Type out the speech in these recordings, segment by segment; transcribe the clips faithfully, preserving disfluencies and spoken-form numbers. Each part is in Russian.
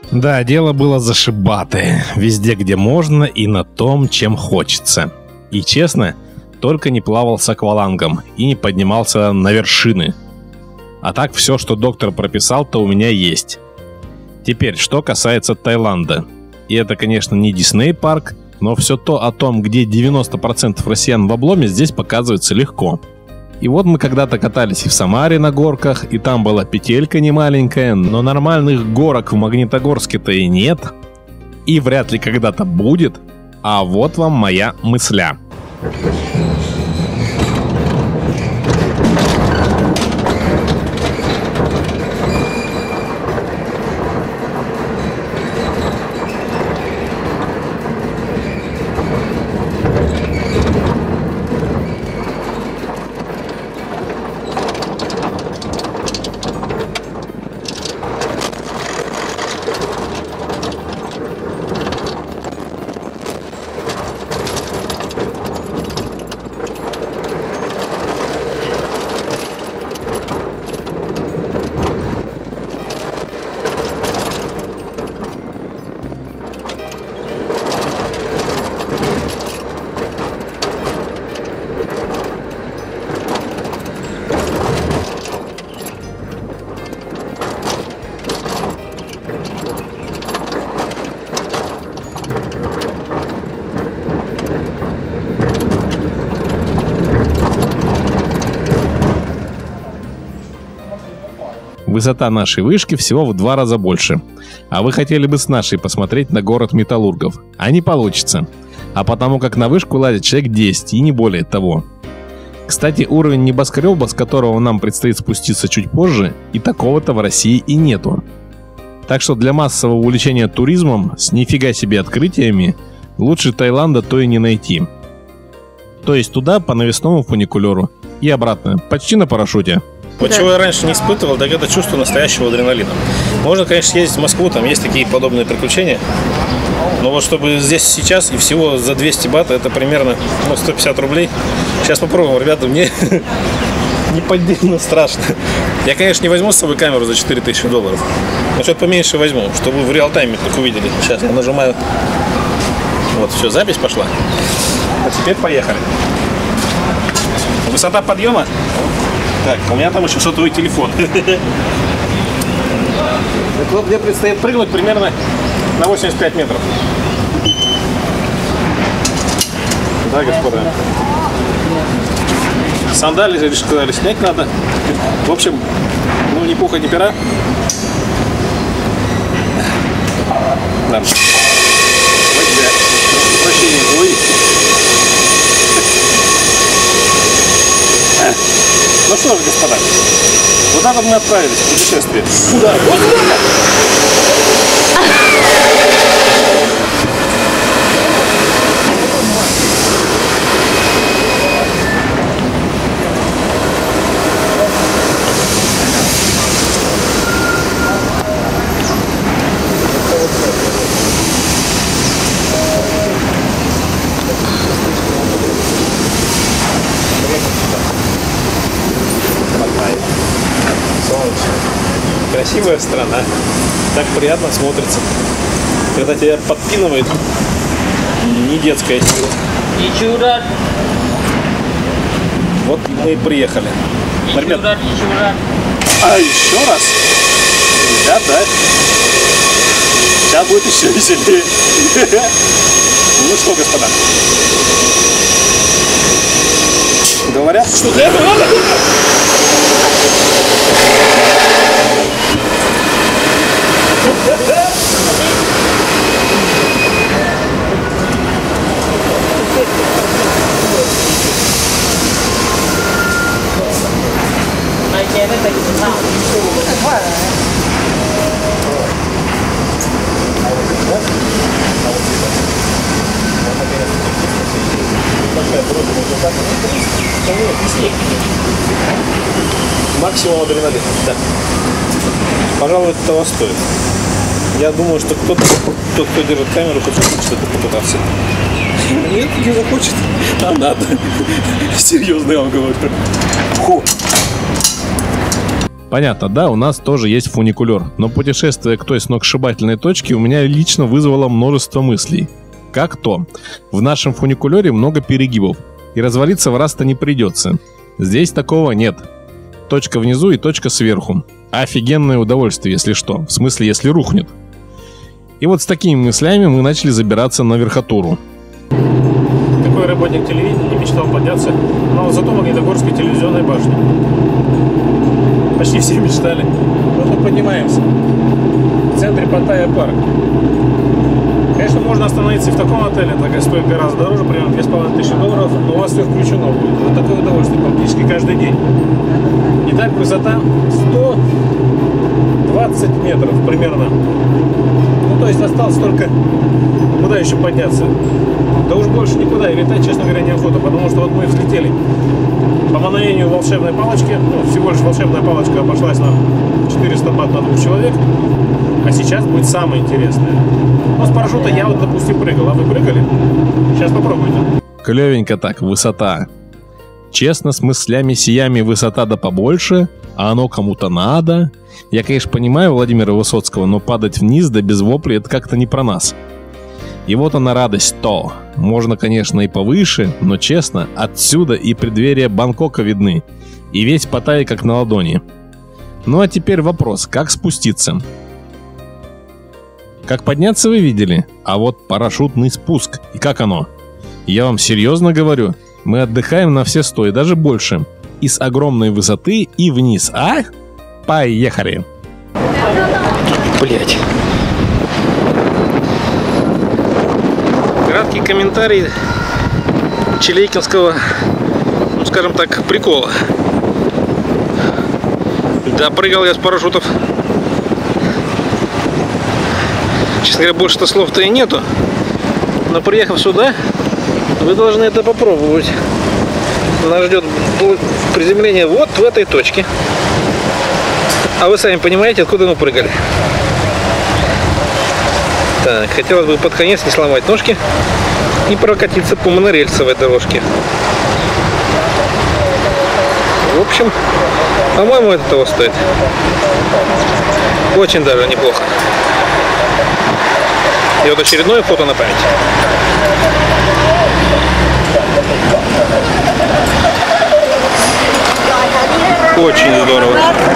Да, дело было зашибатое. Везде, где можно, и на том, чем хочется. И честно, только не плавал с аквалангом и не поднимался на вершины. А так все, что доктор прописал, то у меня есть. Теперь, что касается Таиланда. И это, конечно, не Дисней парк, но все то о том, где девяносто процентов россиян в обломе, здесь показывается легко. И вот мы когда-то катались и в Самаре на горках, и там была петелька немаленькая, но нормальных горок в Магнитогорске-то и нет. И вряд ли когда-то будет. А вот вам моя мысля. Высота нашей вышки всего в два раза больше. А вы хотели бы с нашей посмотреть на город металлургов. А не получится. А потому как на вышку лазит человек десять и не более того. Кстати, уровень небоскреба, с которого нам предстоит спуститься чуть позже, и такого-то в России и нету. Так что для массового увлечения туризмом с нифига себе открытиями лучше Таиланда то и не найти. То есть туда по навесному фуникулеру и обратно, почти на парашюте. Вот да. Чего я раньше не испытывал, так это чувство настоящего адреналина. Можно, конечно, съездить в Москву, там есть такие подобные приключения. Но вот чтобы здесь сейчас и всего за двести бат, это примерно ну, сто пятьдесят рублей. Сейчас попробуем, ребята, мне неподдельно страшно. Я, конечно, не возьму с собой камеру за четыре тысячи долларов. Но что-то поменьше возьму, чтобы вы в реал-тайме так увидели. Сейчас я нажимаю. Вот, все, запись пошла. А теперь поехали. Высота подъема. Так, у меня там еще сотовый телефон. Так вот, мне предстоит прыгнуть примерно на восемьдесят пять метров. Да, господа. Сандали же сказали, снять надо. В общем, ну ни пуха, ни пера. Да. Прощение, ой. Ну что ж, господа, вот так вот мы отправились в путешествие. Куда? Вот куда? Красивая страна, так приятно смотрится, когда тебя подпинывает не детская сила. Вот мы и приехали. Ребят, а еще раз? Да, да. Сейчас будет еще веселее. Ну что, господа, говорят, что для этого надо. Максимум адреналина, да. Пожалуй, это того стоит. Я думаю, что кто-то, тот, кто держит камеру, хоть что-то попытался. Нет, не захочет. А надо. Серьезно, я вам говорю. Фу. Понятно, да, у нас тоже есть фуникулер, но путешествие к той сногсшибательной точке у меня лично вызвало множество мыслей. Как то, в нашем фуникулере много перегибов, и развалиться в раз-то не придется. Здесь такого нет. Точка внизу и точка сверху. Офигенное удовольствие, если что, в смысле, если рухнет. И вот с такими мыслями мы начали забираться на верхотуру. Такой работник телевидения мечтал подняться на Высоту-Магнитогорской телевизионной башни. Почти все мечтали. Вот мы поднимаемся. В центре Паттайя парк. Конечно, можно остановиться и в таком отеле, так стоит гораздо дороже, примерно две с половиной тысячи долларов, но у вас все включено будет. Вот такое удовольствие практически каждый день. Итак, высота сто двадцать метров примерно. Ну, то есть осталось только куда еще подняться. Да уж больше никуда и летать, честно говоря, неохота, потому что вот мы взлетели по мановению волшебной палочки. Ну, всего лишь волшебная палочка обошлась на четыреста бат на двух человек. А сейчас будет самое интересное. Но с парашюта я вот, допустим, прыгал. А вы прыгали? Сейчас попробуйте. Клевенько так, высота. Честно, с мыслями сиями высота да побольше, а оно кому-то надо. Я, конечно, понимаю Владимира Высоцкого, но падать вниз да без вопли — это как-то не про нас. И вот она радость то. Можно, конечно, и повыше, но честно, отсюда и преддверие Бангкока видны. И весь Паттайя как на ладони. Ну а теперь вопрос, как спуститься? Как подняться вы видели, а вот парашютный спуск. И как оно? Я вам серьезно говорю, мы отдыхаем на все сто и даже больше. И с огромной высоты и вниз, а? Поехали! Блять. Краткий комментарий Челейкинского, ну скажем так, прикола. Да, прыгал я с парашютов. Честно говоря, больше-то слов-то и нету. Но приехав сюда, вы должны это попробовать. Нас ждет приземление вот в этой точке. А вы сами понимаете, откуда мы прыгали. Так, хотелось бы под конец не сломать ножки и прокатиться по монорельсовой дорожке. В общем, по-моему, это того стоит. Очень даже неплохо. И вот очередное фото на память. Очень здорово.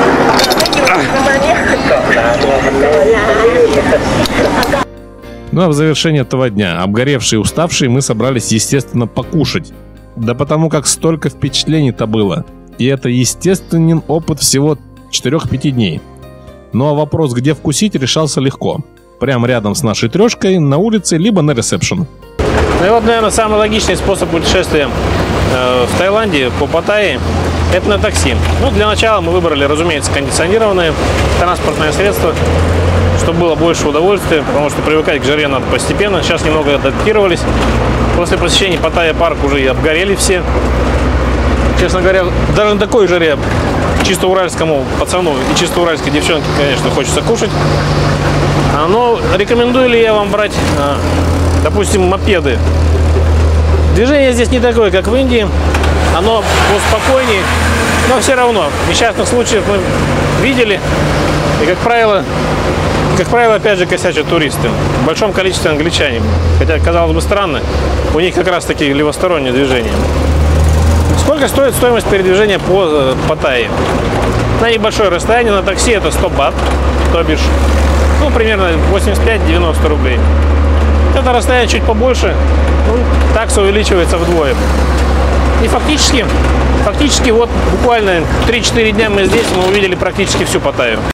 Ну а в завершение этого дня, обгоревшие и уставшие, мы собрались, естественно, покушать. Да потому как столько впечатлений-то было. И это естественный опыт всего четырёх-пяти дней. Ну а вопрос, где вкусить, решался легко. Прямо рядом с нашей трешкой, на улице, либо на ресепшн. Ну и вот, наверное, самый логичный способ путешествия э, в Таиланде по Паттайе — это на такси. Ну, для начала мы выбрали, разумеется, кондиционированное транспортное средство, чтобы было больше удовольствия, потому что привыкать к жаре надо постепенно. Сейчас немного адаптировались. После посещения Паттайя парк уже и обгорели все. Честно говоря, даже на такой жаре чисто уральскому пацану и чисто уральской девчонке, конечно, хочется кушать. Но рекомендую ли я вам брать, допустим, мопеды? Движение здесь не такое, как в Индии. Оно поспокойнее, но все равно несчастных случаев мы видели. И, как правило, как правило, опять же, косячат туристы. В большом количестве англичане. Хотя, казалось бы, странно, у них как раз таки левостороннее движение. Сколько стоит стоимость передвижения по Паттайе? На небольшое расстояние на такси это сто бат, то бишь, ну, примерно восемьдесят пять — девяносто рублей. Это расстояние чуть побольше, ну, такса увеличивается вдвое. И фактически, фактически вот буквально три-четыре дня мы здесь, мы увидели практически всю Паттайю.